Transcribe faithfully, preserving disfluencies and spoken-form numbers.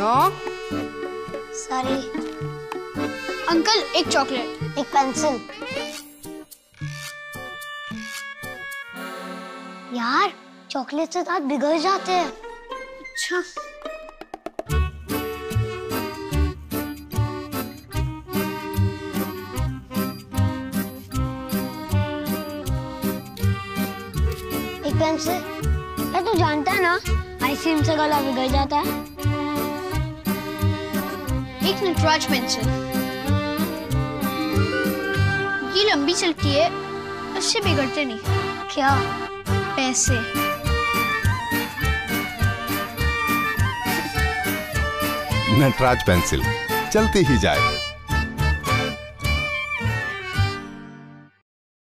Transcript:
No sorry. Uncle एक chocolate. एक pencil. यार चॉकलेट से दांत बिगड़ जाते हैं। अच्छा एक पेंसिल। क्या तू जानता है ना आइसक्रीम से गला बिगड़ जाता है। एक नटराज पेंसिल, ये लंबी चलती है, उससे बिगड़ते नहीं। क्या? पैसे। नटराज पेंसिल चलती ही जाए।